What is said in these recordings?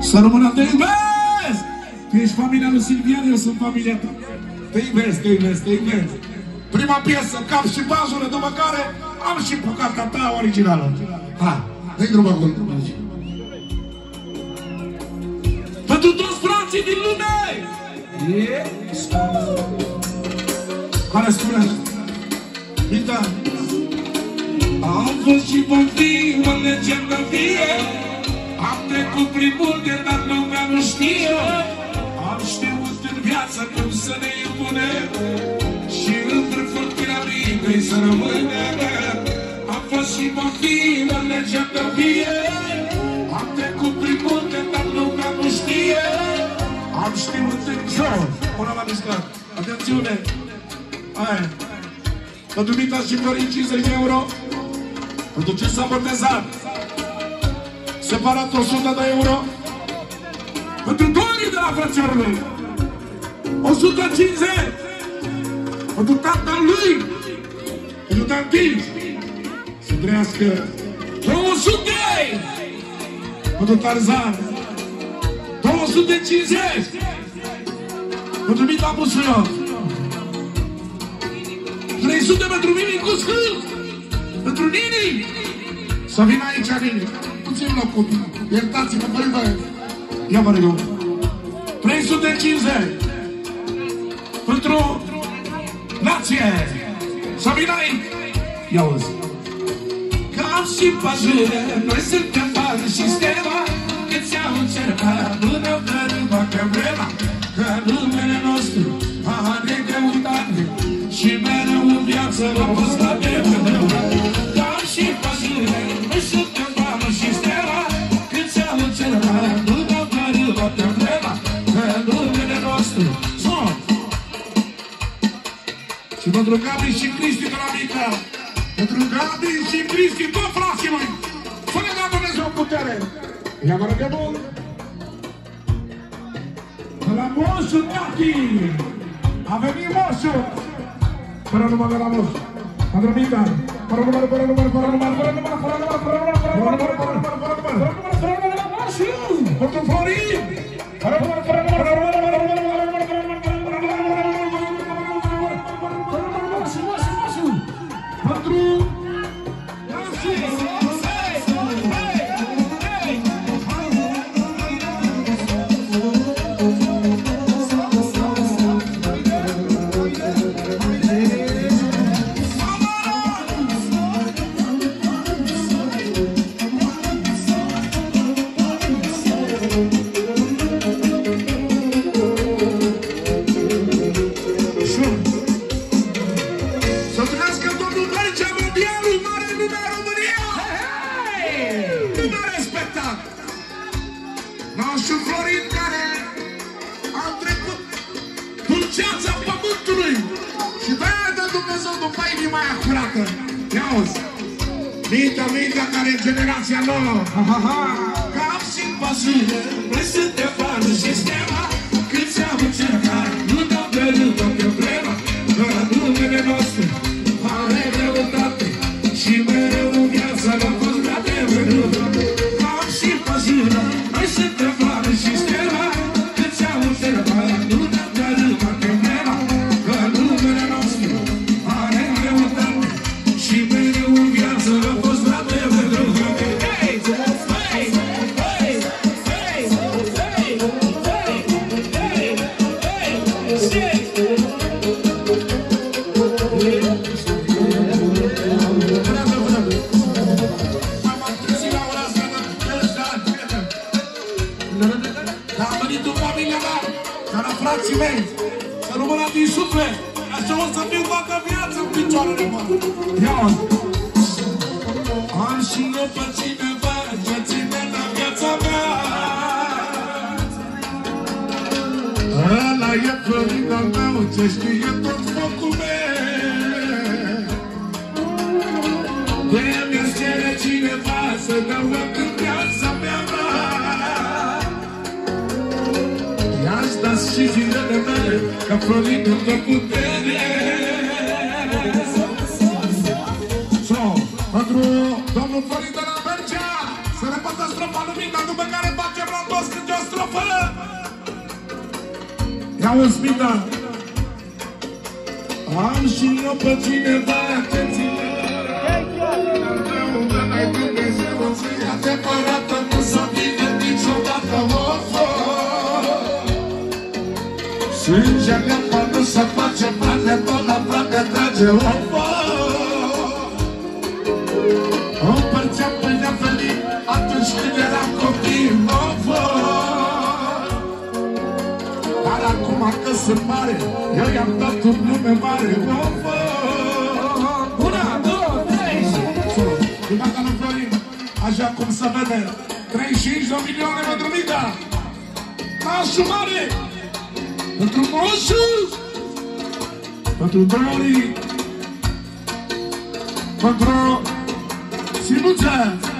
Să rămână, te iubesc! Tu ești familia lui Silvian, eu sunt familia ta. Te iubesc, te iubesc, te iubesc. Prima piesă, Cap și Bazură, după care am și bucata ta originală. Hai, dă-i drumul acolo. Pentru toți frații din lume! Care spune? Uita! Am fost și vom fi o legendă vie. Am trecut prin multe, dar lumea nu știe. Am știut în viață cum să ne impunem și între foc piramidei să rămânem. Am fost și vom fi o legendă vie. Am trecut prin multe, dar lumea nu știe. Am știut în joc. Până la mișcat. Atențiune! Aia. Pentru Mita și Florin 50 de euro. Pentru ce s-a botezat? Separat 100 de euro. Pentru Dorii de la frățiorului 150. Pentru tatălui, pentru tantii, să trăiască 200. Pentru Tarzan 250. Pentru Mita Busuioc 300 pentru Mimi cu scânt. Pentru Nini. Să vină aici, Nini. Puțin loc copii. Iertați-mă, băi. Ia mă rog. 350. Pentru nație. Să vină aici. Ia uzi. Cap și Bazură, noi suntem bază și stela. Că ți-am încercat, nu ne-au dărâma că vrema. Că numele nostru a de greutate și mereu în viață l-a fost la de vedeu. Cap și Bazură, noi suntem bază și stela. Că ți-am încercat, nu ne-au dărâma că vrema. Că numele nostru sunt. Și pentru Gabi și Cristi de la Mica. Pentru Gabi și Cristi, toți frații mei. Să ne dea Dumnezeu putere. Ia mă rog bun. De la Moșu, tati. A venit Moșu. Fără număr de la Moșu. Pentru Mica. Fără număr de la Moșu. Pentru Florin. Fără număr. Mintea care e generația nouă. Cap și Bazură, noi suntem bază și stela. Cât ți-am încercat, nu ne-am dărâmat pe vrema. Că numele nostru are greutate și mereu în viață l-a fost la de vedeu. Cap și Bazură, noi suntem bază și stela. Cât ți-am încercat, nu ne-am dărâmat pe vrema. Că numele nostru are greutate și mereu în viață l-a fost la de vedeu. Frații mei, să rămână din suflet, așa o să fiu toată viața în picioarele mele. Ia-o! Am și eu pe cineva ce ține la viața mea. Ăla e Florin al meu ce știe tot focul meu. De-mi-aș cere cineva să dă loc în viața mea. I-aș da și zilele mele, că Florin îmi dă putere. Pentru domnul Florin de la Bercea, să repătă strofa lumină, după care facem la toți când eu N-auzi, Mita? Am și eu pe cineva ce ține. Al meu de n-ai Dumnezeu o zi adevărată, nu să vină niciodată o sângele nu se face frate, tot la frate trage o împărțeam pâinea venit atunci când eram copii dar acum că sunt mare, eu i-am dat un nume mare. Una, două, trei și... Primata lui Florin, așa cum se vede, 35 de milioane pentru Mita. Nașul mare, pentru Moșu, pentru Dori, pentru Sinuță,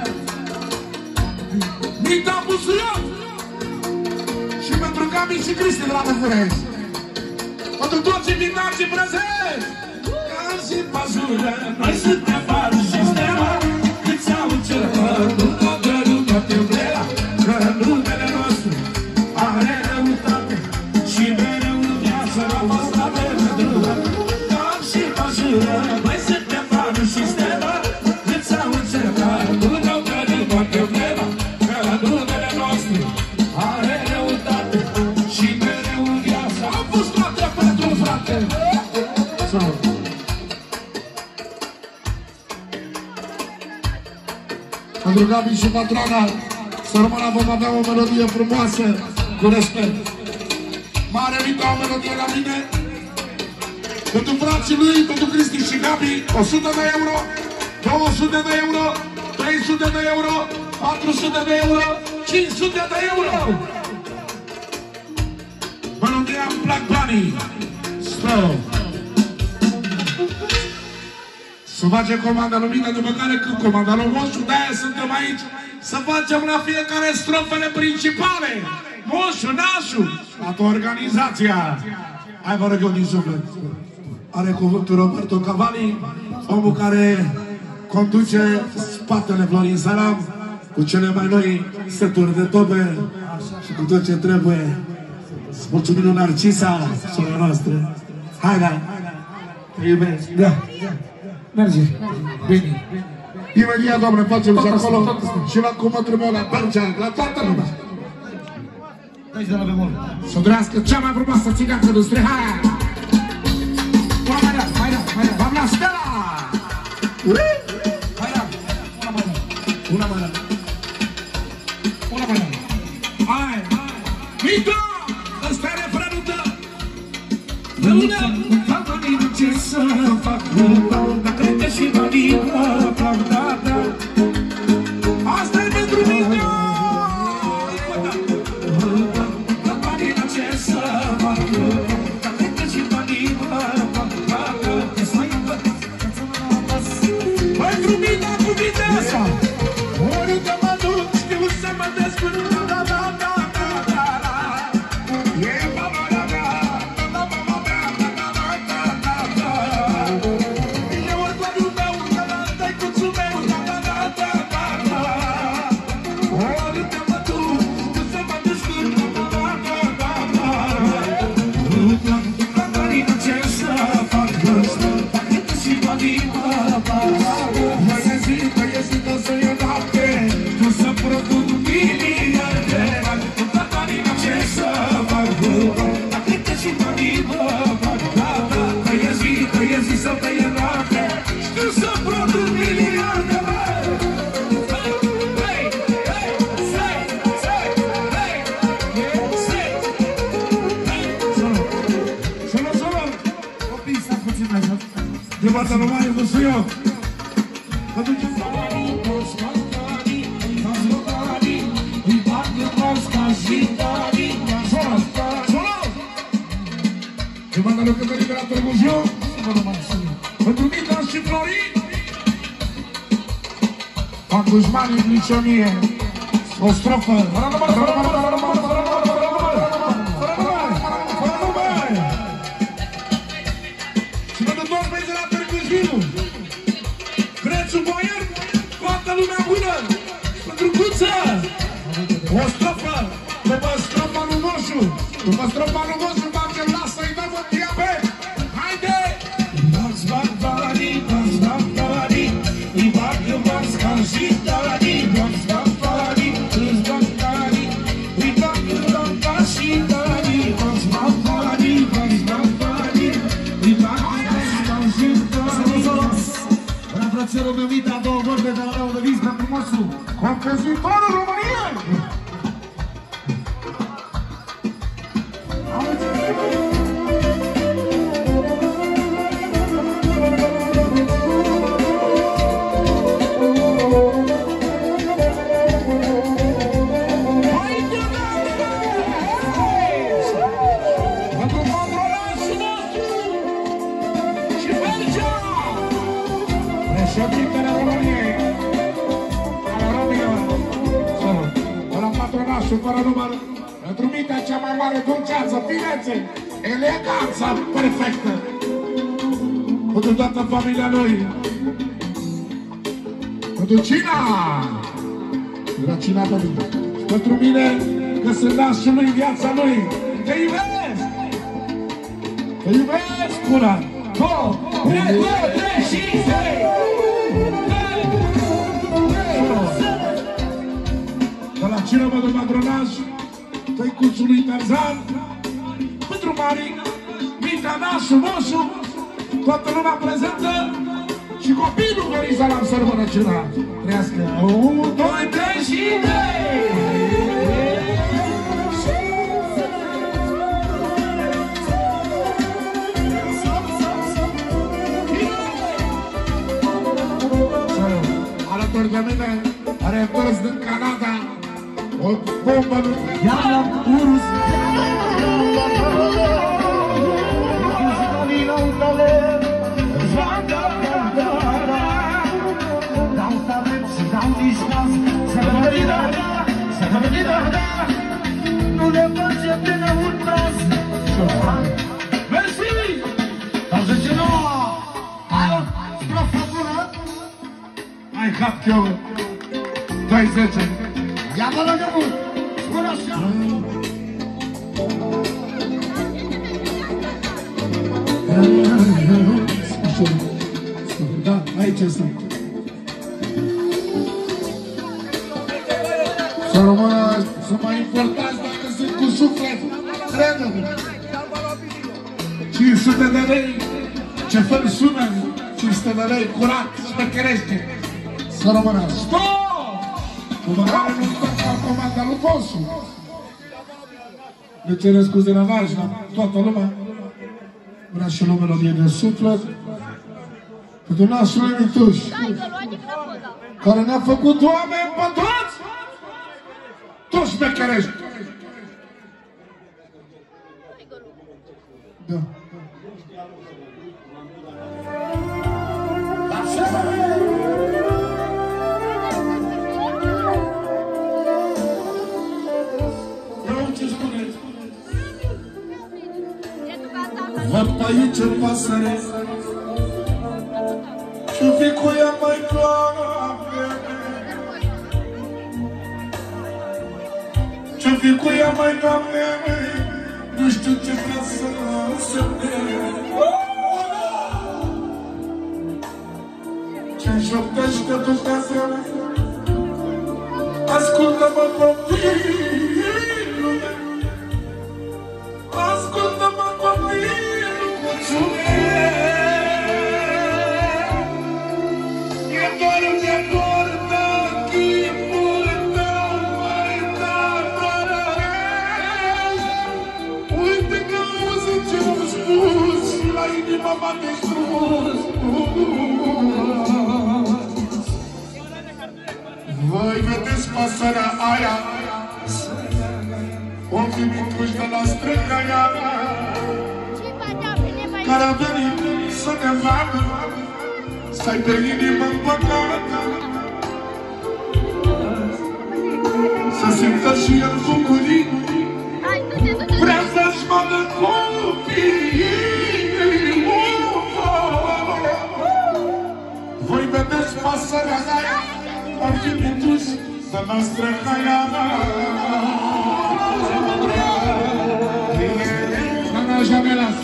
Mita Busuioc și pentru Gabi și Cristi de la București. Pentru toți invitații prezenți, ca și pazură, noi suntem barul și stela, cât s-au încercat, nu toată lumea te umbrela, că numele nostru are răutate și mereu în viață la voastră vedră. Ca și pazură, noi suntem barul și stela, cât s-au încercat, nu toată lumea te umbrela, că numele nostru are răutate și mereu în viață. Am pus toate pentru frate. Pentru Gabi și patrona, să rămână, vom avea o melodie frumoasă, cu respect. Mare Mita, o melodie la mine. Pentru frații lui, pentru Cristi și Gabi, 100 de euro, 200 de euro, 300 de euro, 400 de euro, 500 de euro. Melodia îmi plac banii. Stau. Să facem comanda lui Mita, după care când comanda lui Moșu, de-aia suntem aici. Să facem la fiecare strofele principale. Moșu, Nașu, toată organizația. Hai vă rog eu din suflet. Are cuvântul Roberto Cavalli, omul care conduce spatele Florin Salam cu cele mai noi seturi de tobe și cu tot ce trebuie. Mulțumim lui Narcisa, sora noastră. Hai, da, te iubesc. Da. Merge. Bine. Imediat, doamne, facem și acolo și la cumătul meu, la Bergea, la toată lumea. Dă-i de la bemol. Să durească cea mai frumoasă țigancă de spre hai! Una mai da, mai da, mai da. V-am la Stella! Mai da, una mai da. Una mai da. Una mai da. Hai! Mita! Ăsta e refrenul tău! Luna! Fac mănii ce să fac rău, dar cred că și mănii mă fac data. Asta e pentru Mita! Debata no Mário do Senhor. Debata no Canto Liberato Museu. Pentru Mita și Florin. Pancus Mari, Licionie. O strofă. Lumea bună, pentru Cuță, o strofă, după strofa lui Moșu, după strofa lui Moșu face Frățelul meu Mita, două vorbe de la Rău de Viz pentru Mosu. Compozitorul României! Fără număr, pentru Mita cea mai mare dulceață, finețe, eleganța perfectă. Pentru toată familia lui. Pentru Cina! La Cina pe mine. Pentru mine, că sunt nașul lui, viața lui. Te iubesc! Te iubesc, până! 2, 3 și 3! De la Cina mă duc patronaj, tăicuțul lui Tarzan, pentru Mari, Mita, Nașu, Moșu, toată lumea prezentă și copilul Gorisa la sărbătă Cina. Trească! 1, 2, 3 și 3! Alături de mine, are întors din Canada, o bombă lui Iar urus nu le face până un tras. Mersi! Dar zice, nu! Spre fatură! Hai, cap eu 20. Ia mă lângă mult! Spune așa! Da, aici sunt. Să rămână, sunt mai importanți dacă sunt cu suflet. Crede-mă! 500 de lei, ce fel sună, 500 de lei, curat, șmecherește. Să rămână. Stop! Cum care nu stă ca comanda lui Bosu. Le cere scuze la Vajna, toată lumea. Vrea și lumea melodie de suflet. Pentru nașul lui Mituș, care ne-a făcut oameni pătrați, toți șmecherești. Da. Văd pe aici în pasăre și-o fi cu ea mai doamne, ce-o fi cu ea mai doamne, nu știu ce vrea să însemne. Ce-mi șoptește Dumnezeu, ascultă-mă copilul, ascultă-mă copilul, mulțumesc. Voi vedeți pasărea aia, ochii micuși de la strânga ea, care a venit să ne vadă, să-i pe inimă împăcată, să simtă și el bucurii, vrea să-și vadă copiii. Voi vedeți pasărea aia, ochii micuși de la strânga ea. Doamna Jamelas,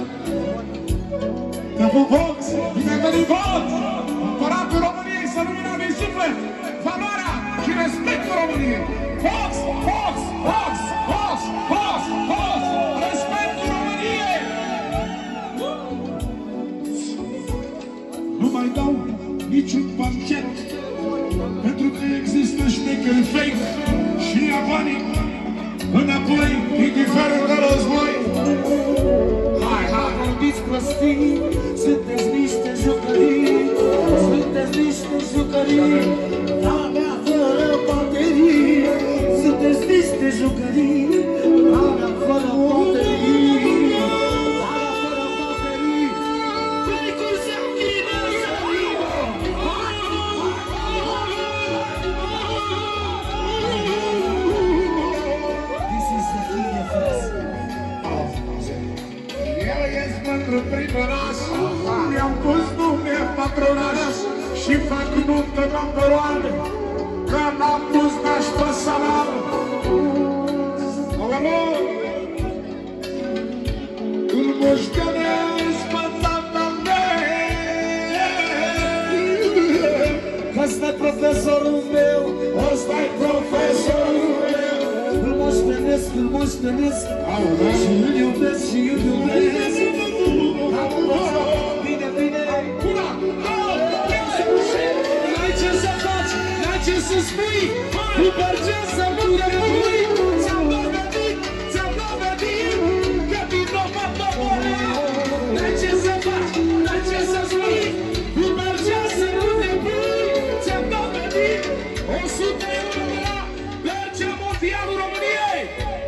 te pupoți, bine venit vot! Împăratul României să lumina din suflet, valoarea și respectul României. Fox, Fox, Fox, Fox, Fox, Fox, respectul României! Nu mai dau niciun pancet, pentru că există șmecheri fake și ia banii înapoi, indiferent de război. Hai, hai! Vorbiți prostii, sunteți niște jucării, sunteți niște jucării, la mea fără baterii, sunteți niște jucării, la mea fără baterii, la mea fără baterii. Vrei cum se închide să rivă? This is the king of us. El ești pentru pritoraș, mi-am pus nume patronaș și fac nuntă number one, că n-am pus naș pe salam. Alo! Îl moștenesc pe tata meu. Ăsta-i profesorul meu, Ăsta-i profesorul meu. îl moștenesc, îl moștenesc, și îl iubesc, și îl iubesc. Bine, bine! N-ai ce să faci, n-ai ce să spui, cu Bergea să nu te pui. Ți-am dovedit, că din nou mă doborea. N-ai ce să faci, n-ai ce să spui, cu Bergea să nu te pui. Ți-am dovedit, 100 euro de la Bergea, mondialul României.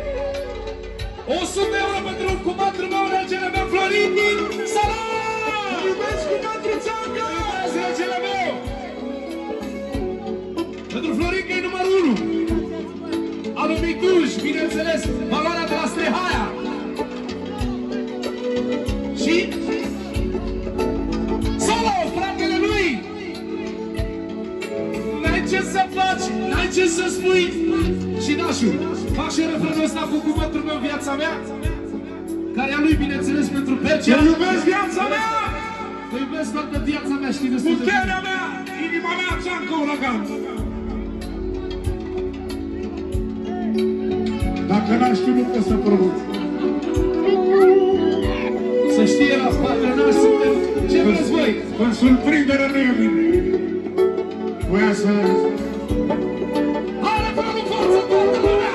100 euro pentru cumatrul meu, regele meu, Florin din Salam! Iubesc cumatru țeangă! Iubesc regele meu! Pentru Florin, că e numărul 1. Anul Mituș, bineînțeles, valoarea de la Strehaia. Și Solo, fratele lui! N-ai ce să faci, n-ai ce să spui. Și nașul, fac și refrenul ăsta cu cuvântul meu, viața mea, care a lui, bineînțeles, pentru Bergea. Eu iubesc viața mea! Te iubesc toată viața mea, știi destul de Puterea mea, inima mea, țeancă uragan. Dacă n-ar ști, nu pot să pronunț. Să știe la patronaș, suntem... Ce vreți voi? În surprindere nu e bine. Voia să... Hai, refrenul, forță, toată lumea!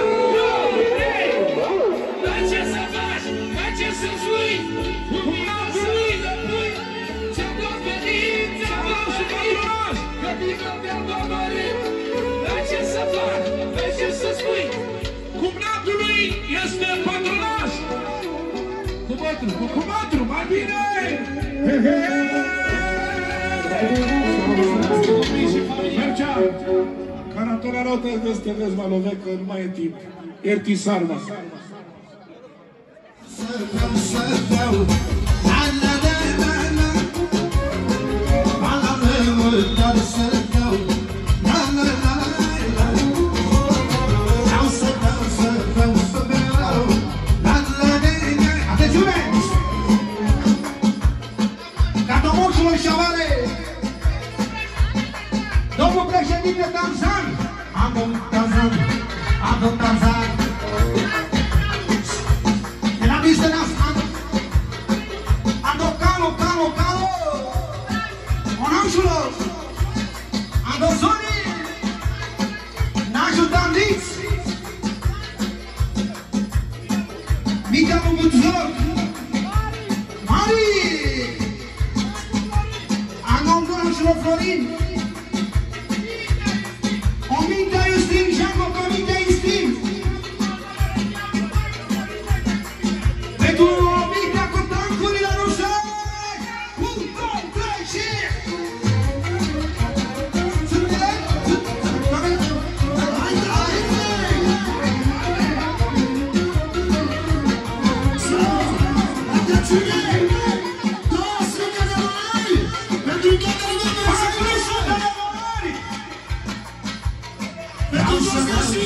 N-ai ce să faci, n-ai ce să spui, cum n-am spui de pui. Ți-am dovedit, că din nou te-am dovedit. N-ai ce să faci, n-ai ce să spui. Cumnatul lui este patronaș. Cu cumatru, mai bine! Mergea! Canatora rotă este dezvalovec, că nu mai e timp. Erti sarma. Domnul președinte Tanzan, Adon Tanzan, la vista na Ando calo, Onașulo, Ando Zoni, n-ajută nici, Mica Muguțor, Mari, Ando Onașulo Florin, Omintea Iustin, Janco, Omintea Iustin. Pentru Omintea cu tancurile rusări. 1, 2, 3 și... Sunteți? Hai, hai! Atențiune! Toți suntem de mari! Pentru toată lumea să fie suntem de mari! Pentru toți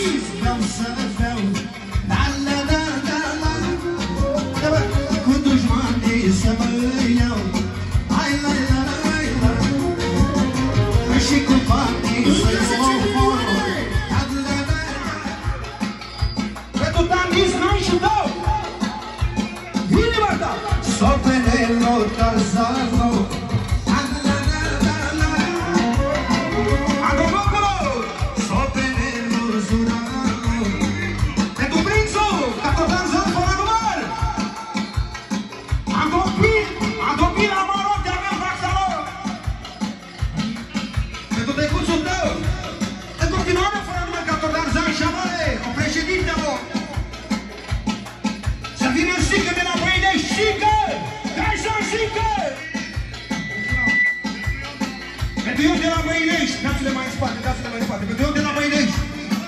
Pentru eu de la Măinești, dați-le mai în spate, dați-le mai în spate. Pentru eu de la Măinești.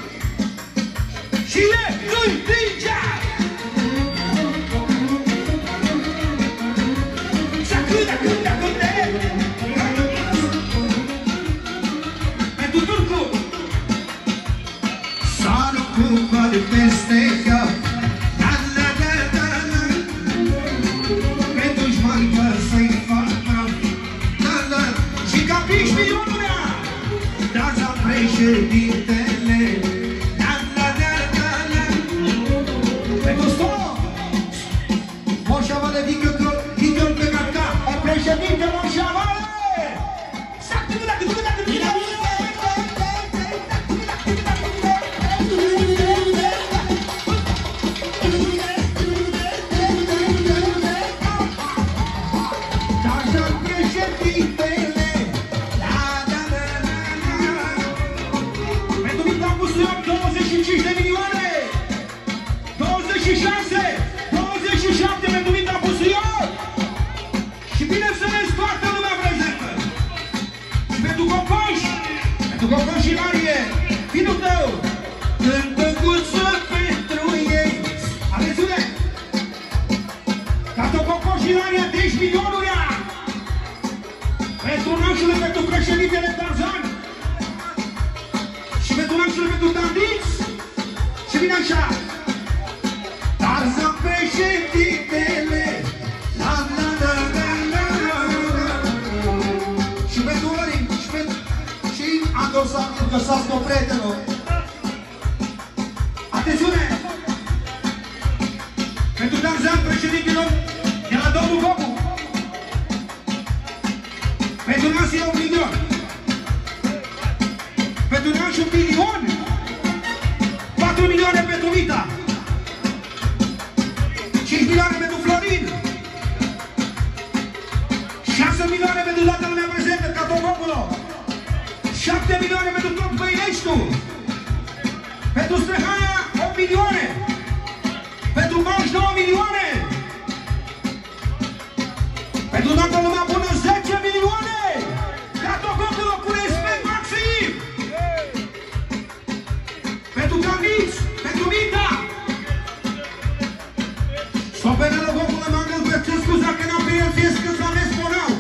Și e lui Ninja! Sacâda, cânta, cânte! Pentru Turcu! Sară cu coade peste cap. Pentru-și marcă să-i facă. Și capiși milionul mea! Daza președintele. Pentru stop! Moșavale, dică-l pe carca. Președinte Moșavale! Sacâda, cânta, cânta! Gogoș și Marie, finul tău, cântăcuță pentru ei. Alețule! Tată Gogoș și Marie, 10 milionuri! Pentru nașule, pentru președintele Tarzan. Și pentru nașule, pentru Tandiț. Și vine așa. Tarzan președintele. La la la la la la. Și pentru Lorin, și pentru... Andor să găsați o prietenă. Atențiune! Pentru Tarzan, președintelor de la domnul Gogu. Pentru Nancy e 1 milion. Pentru Nancy 1 milion. 4 milioane pentru Vita. 5 milioane pentru Florin. 6 milioane pentru toată lumea prezentă, ca tot Gogulo. 7 milioane pentru tot Băineștiul. Pentru Străhana 8 milioane. Pentru Baș 9 milioane. Pentru toată lumea bună 10 milioane. Ca tot Gogulo cu respect maxim. Pentru Camiț, pentru Mita. Sopenelă Gogulo m-am gândit ce scuza că n-am pe el fie scâți la mesponau.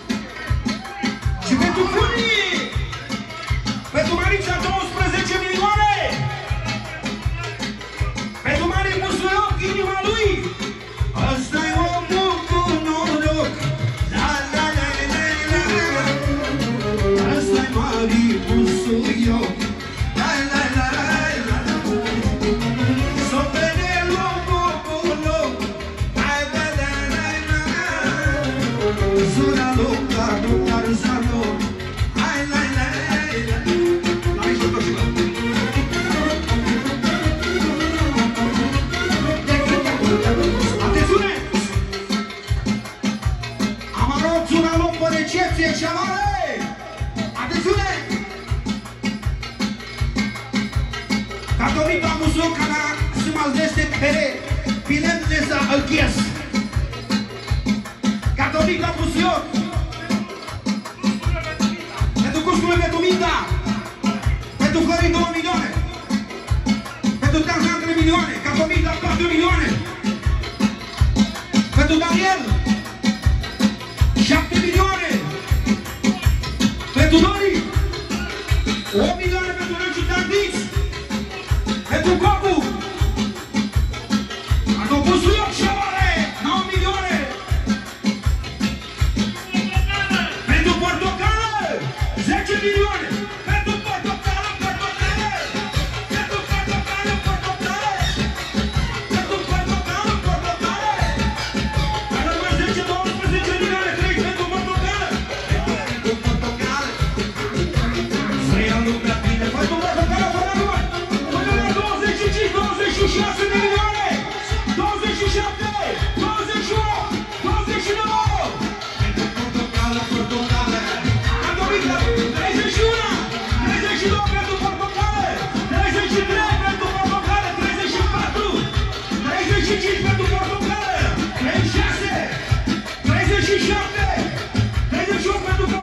Și pentru Funii. Pentru Marița 12 milioane! Pentru Mari Musuloc, inima lui! Ăsta-i omul cu noroc! La la la la la la! Ăsta-i Mari Musuloc! La la la la la! Sopenel omul cu loc! La la la la la! Zura loca, nu Tarzano! La la la la! Atențiune! Am arăt una luăm pe recepție și amare! Atențiune! Datorită muzocana se maldește pere pilem za alchies. Datorită muzoc pentru cursurile pentru Minda. Pentru Florin 2 milioane. Pentru Tarzan 3 milioane. Catomita 4 milioane. Pentru Daniel 7 milioane. Pentru Dori 8 milioane.